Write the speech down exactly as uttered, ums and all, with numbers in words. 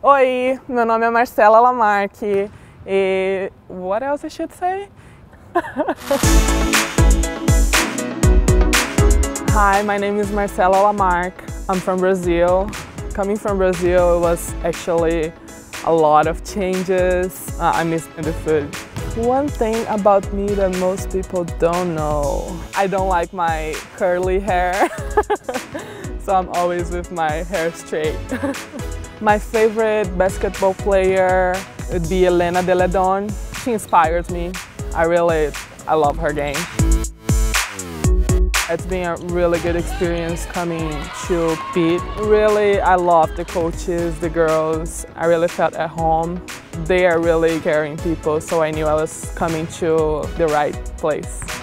Oi, meu nome é Marcela Lamarque e what else I should say? Hi, my name is Marcela Lamarque. I'm from Brazil. Coming from Brazil, it was actually a lot of changes. Uh, I miss the food. One thing about me that most people don't know, I don't like my curly hair, so I'm always with my hair straight. My favorite basketball player would be Elena Delle Donne. She inspires me. I really, I love her game. It's been a really good experience coming to Pitt. Really, I love the coaches, the girls. I really felt at home. They are really caring people, so I knew I was coming to the right place.